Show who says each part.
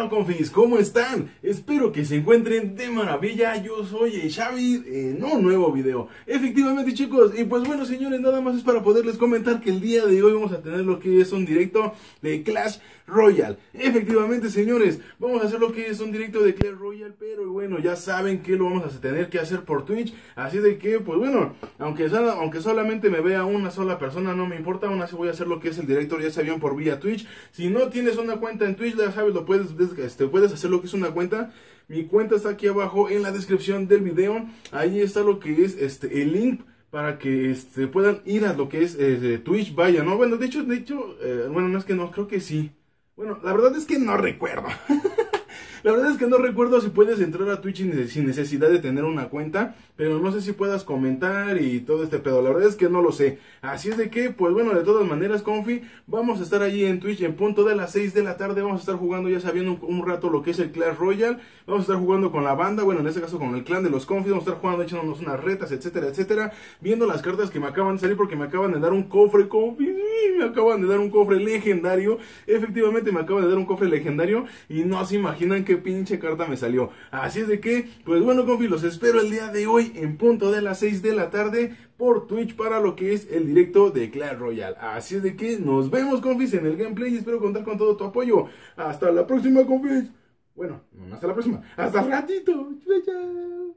Speaker 1: Hola confis, ¿cómo están? Espero que se encuentren de maravilla. Yo soy el Xavi en un nuevo video. Efectivamente, chicos, y pues bueno, señores, nada más es para poderles comentar que el día de hoy vamos a tener lo que es un directo de Clash Royale. Efectivamente, señores, vamos a hacer lo que es un directo de Clash Royale, pero bueno, ya saben que lo vamos a tener que hacer por Twitch. Así de que, pues bueno, aunque solamente me vea una sola persona, no me importa. Aún así voy a hacer lo que es el directo, ya sabían, por vía Twitch. Si no tienes una cuenta en Twitch, ya sabes, lo puedes hacer lo que es una cuenta. Mi cuenta está aquí abajo en la descripción del video. Ahí está lo que es el link para que puedan ir a lo que es Twitch, vaya, ¿no? Bueno, de hecho, bueno, no es que no, creo que sí. Bueno, la verdad es que no recuerdo. La verdad es que no recuerdo si puedes entrar a Twitch sin necesidad de tener una cuenta, pero no sé si puedas comentar y todo este pedo. La verdad es que no lo sé. Así es de que, pues bueno, de todas maneras, confi, vamos a estar allí en Twitch en punto de las 6 de la tarde. Vamos a estar jugando, ya sabiendo, un rato lo que es el Clash Royale. Vamos a estar jugando con la banda, bueno, en este caso con el clan de los confis. Vamos a estar jugando, echándonos unas retas, etcétera, etcétera. Viendo las cartas que me acaban de salir porque me acaban de dar un cofre, confi. Me acaban de dar un cofre legendario. Efectivamente me acaban de dar un cofre legendario y no se imaginan qué pinche carta me salió. Así es de que, pues bueno, confi, los espero el día de hoy en punto de las 6 de la tarde por Twitch para lo que es el directo de Clash Royale. Así es de que nos vemos, confis, en el gameplay y espero contar con todo tu apoyo. Hasta la próxima, confis. Bueno, no hasta la próxima, hasta ratito. Chao, chao.